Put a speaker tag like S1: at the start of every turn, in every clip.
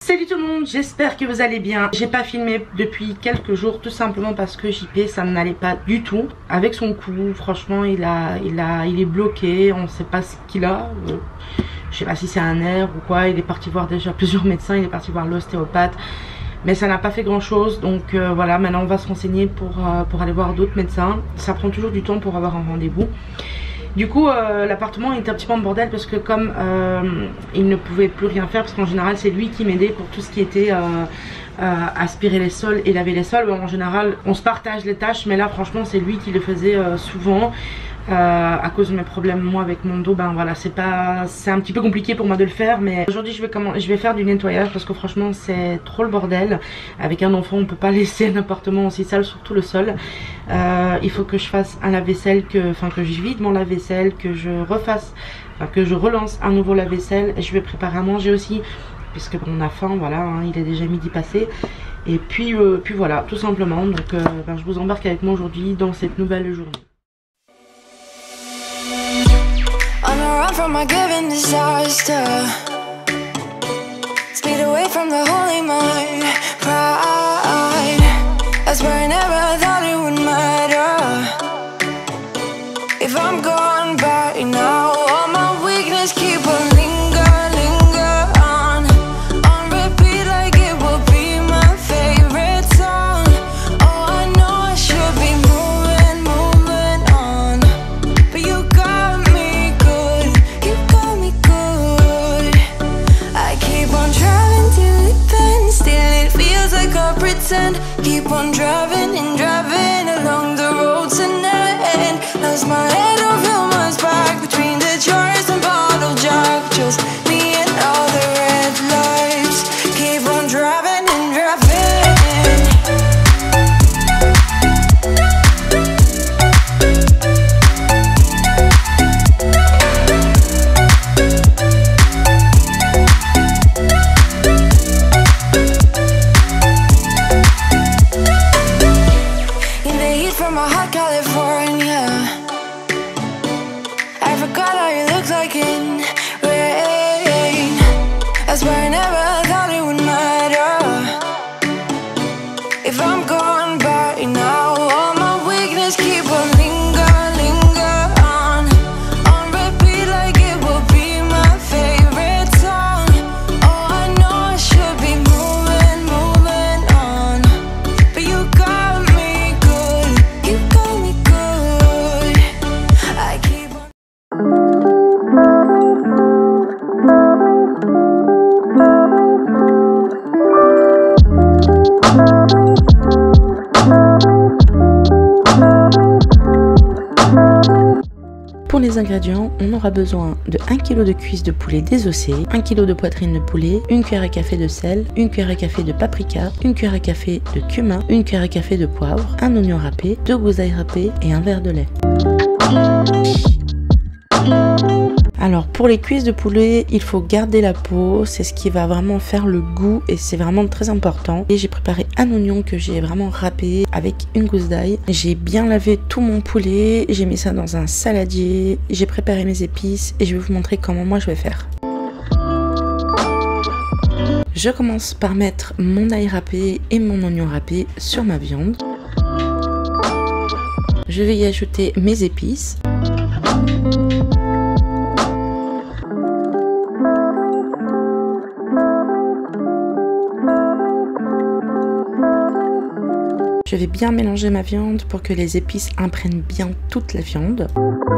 S1: Salut tout le monde, j'espère que vous allez bien. J'ai pas filmé depuis quelques jours tout simplement parce que JP ça n'allait pas du tout avec son cou. Franchement il est bloqué, on sait pas ce qu'il a. Je sais pas si c'est un nerf ou quoi. Il est parti voir déjà plusieurs médecins, il est parti voir l'ostéopathe, mais ça n'a pas fait grand chose. Donc voilà, maintenant on va se renseigner pour aller voir d'autres médecins. Ça prend toujours du temps pour avoir un rendez-vous. Du coup l'appartement était un petit peu en bordel parce que comme il ne pouvait plus rien faire, parce qu'en général c'est lui qui m'aidait pour tout ce qui était aspirer les sols et laver les sols. En général on se partage les tâches, mais là franchement c'est lui qui le faisait souvent. À cause de mes problèmes moi avec mon dos, ben voilà, c'est un petit peu compliqué pour moi de le faire. Mais aujourd'hui je vais faire du nettoyage parce que franchement c'est trop le bordel. Avec un enfant on peut pas laisser un appartement aussi sale, surtout le sol. Il faut que je fasse un lave-vaisselle, que je vide mon lave-vaisselle, que je relance un nouveau lave-vaisselle. Je vais préparer à manger aussi puisque on a faim, voilà, hein, il est déjà midi passé. Et puis voilà, tout simplement. Donc je vous embarque avec moi aujourd'hui dans cette nouvelle journée.
S2: Run from my given disaster, speed away from the holy mind, pride. That's where I never thought it would matter. If I'm gone by now, all my weakness keep on linger on repeat like it will be my favorite song. Oh, I know I should be moving on, but you got me good. You got me good. I keep on driving till it bends, still it feels like I pretend. Keep on driving and driving along the road tonight. Lost my head over my back between the jars and bottle jack. Just me and all the red lights. Keep on driving and driving. In the heat from a hot California, I forgot how you looked like in rain. That's why I never thought it would matter. If I'm gone by now, all my weakness keep on linger on repeat like it will be my favorite song. Oh, I know I should be moving on, but you got me good. You got me good. I keep on.
S1: Pour les ingrédients, on aura besoin de 1 kg de cuisses de poulet désossées, 1 kg de poitrine de poulet, 1 cuillère à café de sel, 1 cuillère à café de paprika, 1 cuillère à café de cumin, 1 cuillère à café de poivre, un oignon râpé, 2 gousses d'ail râpées et un verre de lait. Alors pour les cuisses de poulet, il faut garder la peau, c'est ce qui va vraiment faire le goût et c'est vraiment très important. Et j'ai préparé un oignon que j'ai vraiment râpé avec une gousse d'ail. J'ai bien lavé tout mon poulet, j'ai mis ça dans un saladier, j'ai préparé mes épices et je vais vous montrer comment moi je vais faire. Je commence par mettre mon ail râpé et mon oignon râpé sur ma viande. Je vais y ajouter mes épices. Je vais bien mélanger ma viande pour que les épices imprègnent bien toute la viande.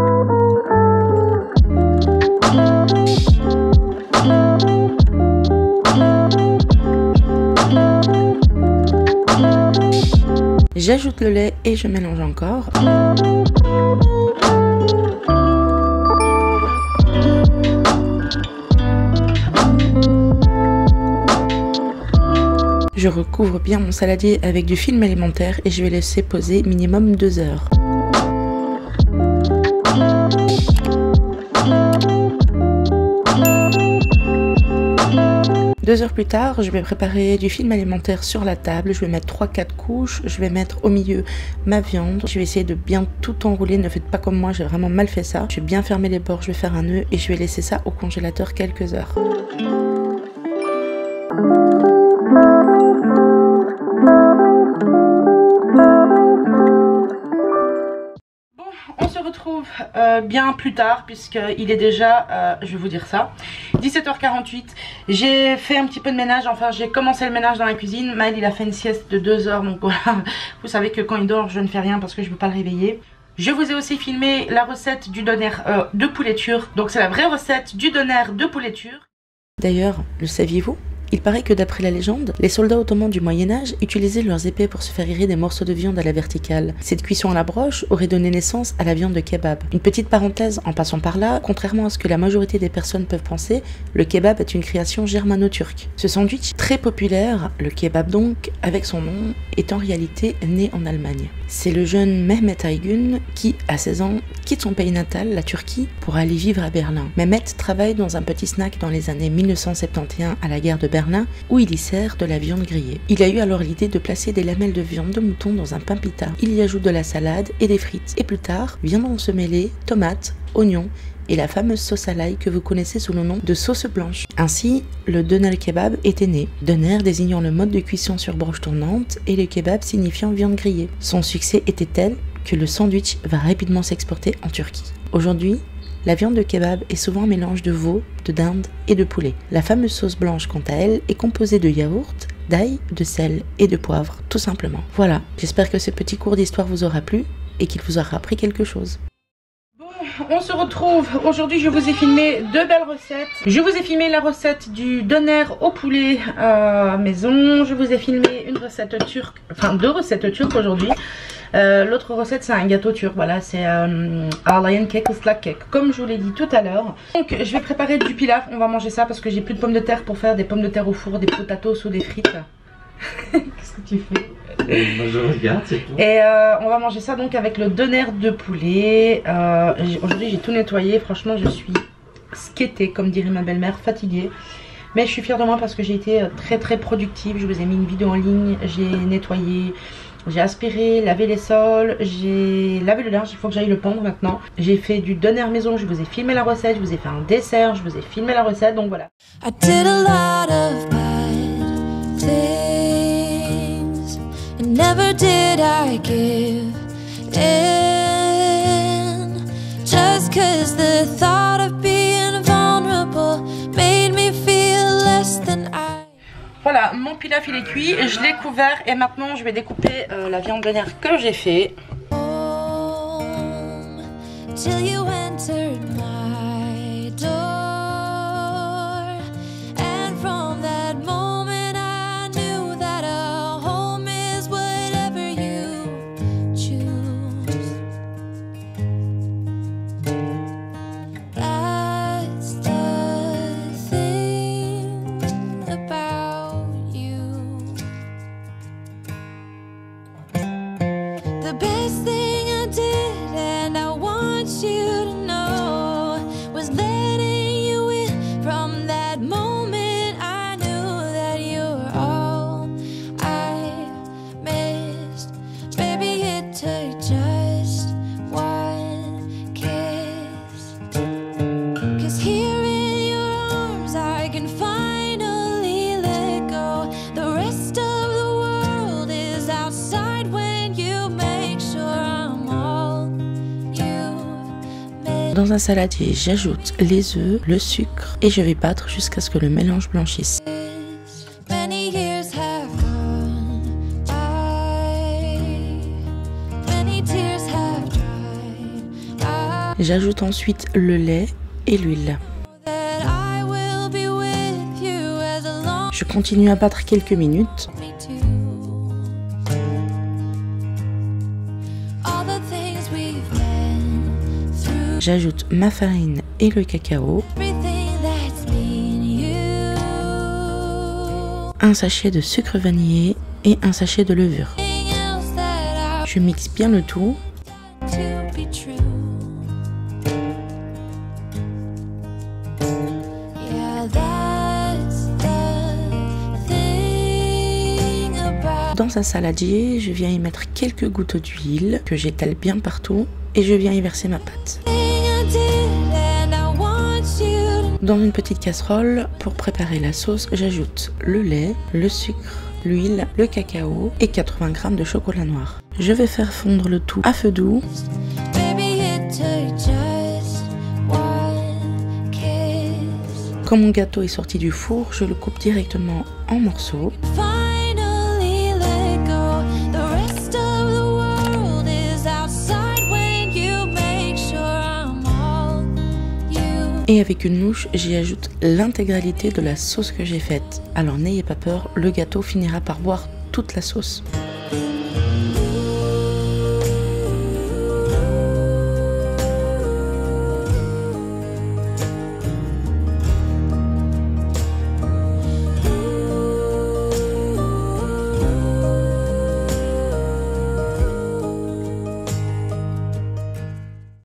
S1: J'ajoute le lait et je mélange encore. Je recouvre bien mon saladier avec du film alimentaire et je vais laisser poser minimum 2 heures. Deux heures plus tard, je vais préparer du film alimentaire sur la table. Je vais mettre 3-4 couches. Je vais mettre au milieu ma viande. Je vais essayer de bien tout enrouler. Ne faites pas comme moi, j'ai vraiment mal fait ça. Je vais bien fermer les bords, je vais faire un nœud et je vais laisser ça au congélateur quelques heures. bien plus tard, puisqu'il est déjà, je vais vous dire ça, 17h48. J'ai fait un petit peu de ménage, enfin j'ai commencé le ménage dans la cuisine. Maël il a fait une sieste de 2 heures, donc voilà, vous savez que quand il dort je ne fais rien parce que je ne peux pas le réveiller. Je vous ai aussi filmé la recette du doner de poulet turc, donc c'est la vraie recette du doner de poulet turc. D'ailleurs, le saviez-vous ? Il paraît que d'après la légende, les soldats ottomans du Moyen-Âge utilisaient leurs épées pour se faire irer des morceaux de viande à la verticale. Cette cuisson à la broche aurait donné naissance à la viande de kebab. Une petite parenthèse en passant par là, contrairement à ce que la majorité des personnes peuvent penser, le kebab est une création germano-turque. Ce sandwich très populaire, le kebab donc, avec son nom, est en réalité né en Allemagne. C'est le jeune Mehmet Aygun qui, à 16 ans, quitte son pays natal, la Turquie, pour aller vivre à Berlin. Mehmet travaille dans un petit snack dans les années 1971 à la gare de Berlin, où il y sert de la viande grillée. Il a eu alors l'idée de placer des lamelles de viande de mouton dans un pain pita. Il y ajoute de la salade et des frites. Et plus tard, viendront se mêler tomates, oignons et la fameuse sauce à l'ail que vous connaissez sous le nom de sauce blanche. Ainsi, le doner kebab était né. Doner désignant le mode de cuisson sur broche tournante et le kebab signifiant viande grillée. Son succès était tel que le sandwich va rapidement s'exporter en Turquie. Aujourd'hui, la viande de kebab est souvent un mélange de veau, de dinde et de poulet. La fameuse sauce blanche, quant à elle, est composée de yaourt, d'ail, de sel et de poivre, tout simplement. Voilà, j'espère que ce petit cours d'histoire vous aura plu et qu'il vous aura appris quelque chose. On se retrouve, aujourd'hui je vous ai filmé 2 belles recettes. Je vous ai filmé la recette du doner au poulet maison. Je vous ai filmé une recette turque, enfin 2 recettes turques aujourd'hui. L'autre recette c'est un gâteau turc, voilà, c'est Arlayan cake ou slack cake, comme je vous l'ai dit tout à l'heure. Donc je vais préparer du pilaf, on va manger ça parce que j'ai plus de pommes de terre pour faire des pommes de terre au four, des potatoes ou des frites. Qu'est-ce que tu fais?
S3: Moi je regarde, c'est tout.
S1: Et on va manger ça donc avec le doner de poulet. Aujourd'hui j'ai tout nettoyé, franchement je suis skaté comme dirait ma belle-mère, fatiguée. Mais je suis fière de moi parce que j'ai été très productive. Je vous ai mis une vidéo en ligne, j'ai nettoyé, j'ai aspiré, lavé les sols, j'ai lavé le linge, il faut que j'aille le pendre maintenant. J'ai fait du doner maison, je vous ai filmé la recette, je vous ai fait un dessert, je vous ai filmé la recette, donc voilà.
S2: I did a lot of bad things, and never did I give in, just cause the thought of being vulnerable made me feel less than I.
S1: Voilà, mon pilaf il est cuit, je l'ai couvert et maintenant je vais découper la viande doner que j'ai fait.
S2: Till you entered my door, and from that moment I knew that a home is whatever you choose. That's the thing about you. The best thing I did, and I want you to know, was letting you in. From that moment I knew that you were all I missed. Baby, it took just one kiss, 'cause here in your arms I can finally let go. The rest of the world is outside when you make sure I'm all you've made.
S1: Dans un saladier, j'ajoute les œufs, le sucre et je vais battre jusqu'à ce que le mélange blanchisse.
S2: Many years have gone by, many tears have dried. I
S1: J'ajoute ensuite le lait et l'huile.
S2: know that I will be with you as long
S1: Je continue à battre quelques minutes.
S2: as me too. All the things we've been through,
S1: J'ajoute ma farine et le cacao,
S2: everything that's been you.
S1: un sachet de sucre vanillé et un sachet de levure.
S2: Everything else that
S1: Je mixe bien le tout.
S2: I to be true. Yeah, that's the thing about.
S1: Dans un saladier, je viens y mettre quelques gouttes d'huile que j'étale bien partout et je viens y verser ma pâte.
S2: Thing I did, and I want you to.
S1: Dans une petite casserole, pour préparer la sauce, j'ajoute le lait, le sucre, l'huile, le cacao et 80 g de chocolat noir. Je vais faire fondre le tout à feu doux.
S2: Baby, it took just
S1: Quand mon gâteau est sorti du four, je le coupe directement en morceaux. Et avec une louche, j'y ajoute l'intégralité de la sauce que j'ai faite. Alors n'ayez pas peur, le gâteau finira par boire toute la sauce.